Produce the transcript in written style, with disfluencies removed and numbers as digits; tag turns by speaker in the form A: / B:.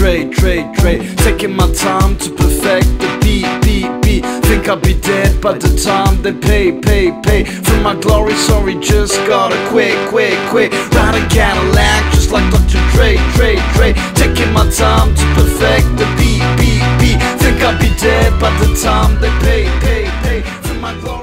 A: Taking my time to perfect the beat. Think I'll be dead by the time they pay. For my glory, sorry, just gotta quick. Ride a Cadillac just like Dr. Dre. Taking my time to perfect the beat. Think I'll be dead by the time they pay. For my glory.